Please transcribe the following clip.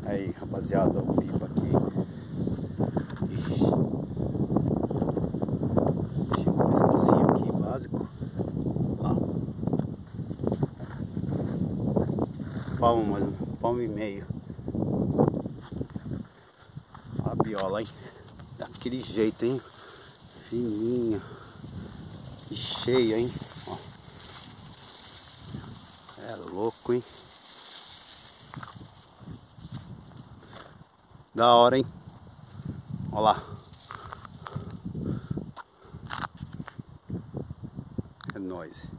Aí, rapaziada, o pipa aqui. Ixi. Deixei um pescocinho aqui básico. Ó. Palmo, mais um palmo e meio. Ó a biola, hein? Daquele jeito, hein? Fininha. E cheia, hein? Ó. É louco, hein? Da hora, hein? Olha lá. É nóis.